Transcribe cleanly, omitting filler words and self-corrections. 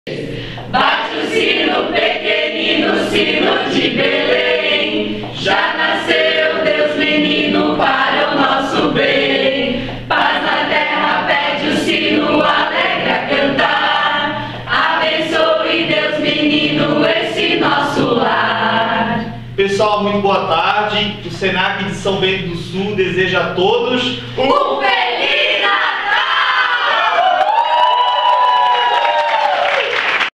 Bate o sino, pequenino sino de Belém. Já nasceu Deus menino para o nosso bem. Paz na terra, pede o sino, alegre a cantar. Abençoe Deus menino esse nosso lar. Pessoal, muito boa tarde. O Senac de São Bento do Sul deseja a todos um feliz